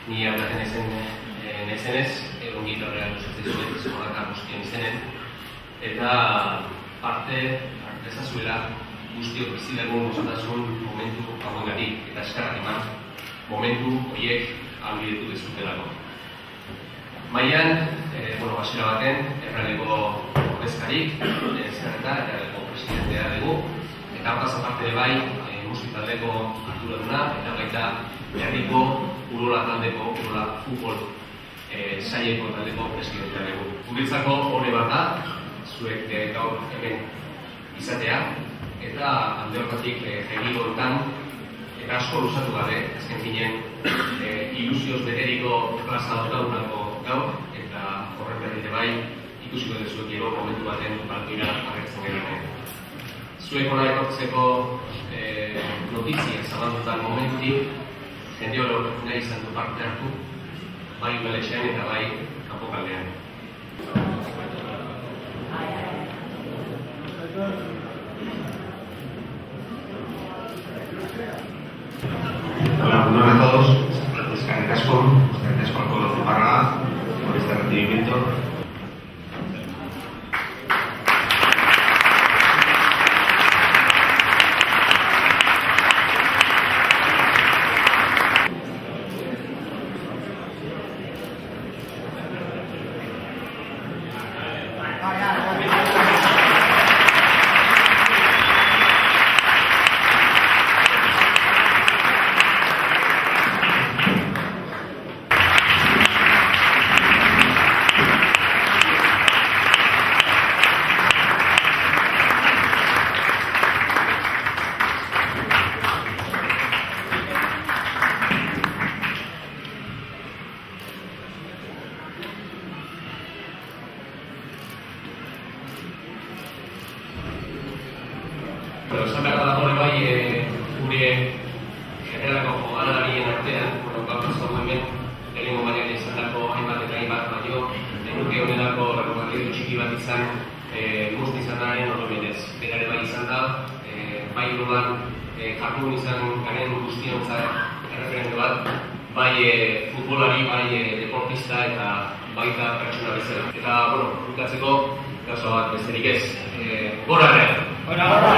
ni aldaten ezenez, egon gitarrean usatzen zuen eskolaka guztien izenen, eta parte ezazuela guztiok bizi dugun osatasun momentu hauengatik eta eskerrak eman momentu horiek ahalbidetu dezutelako. Mailan, hasiera baten, erraleko ordezkarik, zerreta, erraleko presidentea dugu, eta hortaz aparte bai, musikaldeko arduraduna, eta baita herriko urola taldeko, urola futbol saileko taldeko presidentea dugu. Guretzako hori bat da, zuek gaur hemen izatea, eta alde hortatik jengigo hontan, eta asko luzatu gabe, azken finen, ilusioz beteriko plaza daukagunako gaur, eta horren berrite bai, ikusiko dezuek gero momentu baten balkoira agertzen gero. Zuek hona etortzeko notizia zabaldutan momentutik, jende hori nahi izan du parte hartu, bai udaletxean eta bai kanpokaldean. Hola, buenas a todos. Eskerrik asko al pueblo Zumarraga por este recibimiento. Esan behar dago bai, gure generalako jogalarien artean, gaur zago hemen, lehenengo baina izan dako hainbat eta hainbat baino, denuke honelako rekordario txiki bat izan, guzti izan daren oromenez. Berare bai izan da, bai urolan jardun izan garen guztiontzat erreferente bat, bai futbolari, bai deportista eta baita pertsona bezala. Eta, bukatzeko, gauza bat besterik ez. Gora ere!